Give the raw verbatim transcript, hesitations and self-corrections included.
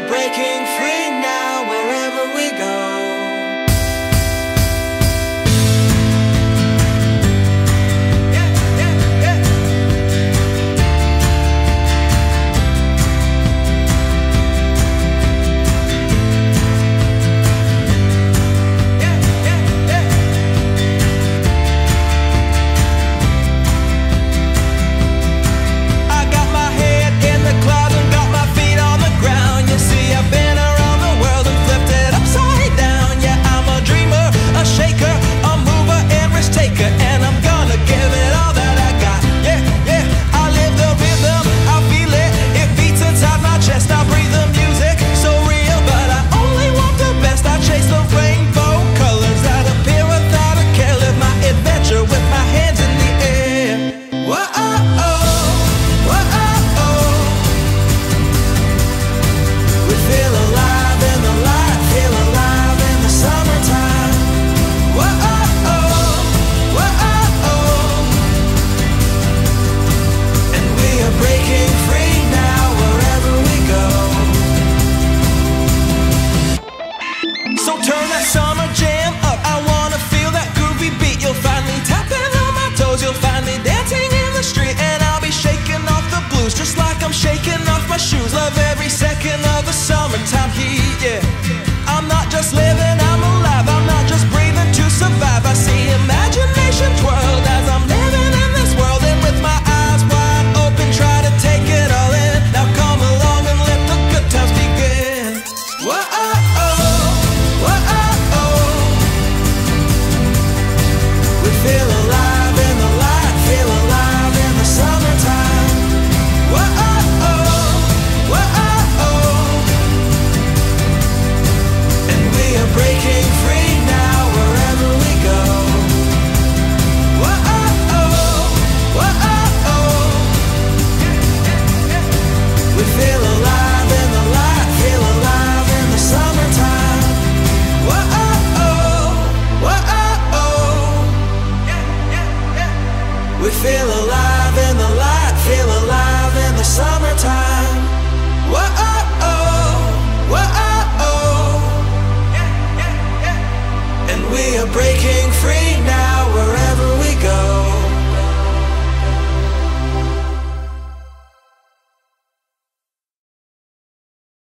breaking free now wherever we go. So turn that summer jam up, I wanna feel that groovy beat. You'll find me tapping on my toes, you'll find me dancing in the street. And I'll be shaking off the blues, just like I'm shaking off my shoes. Love every second of the summertime heat, yeah. I'm not just living, I'm alive, I'm not just breathing to survive. I see imagination twirled as I'm living in this world. And with my eyes wide open, try to take it all in. Now come along and let the good times begin. Whoa. Feel alive in the light, feel alive in the summertime. Whoa-oh-oh, whoa-oh-oh. And we are breaking free now wherever we go. Whoa-oh-oh, whoa-oh-oh. We feel alive in the light, feel alive in the summertime. Whoa-oh-oh, whoa-oh-oh. We feel alive.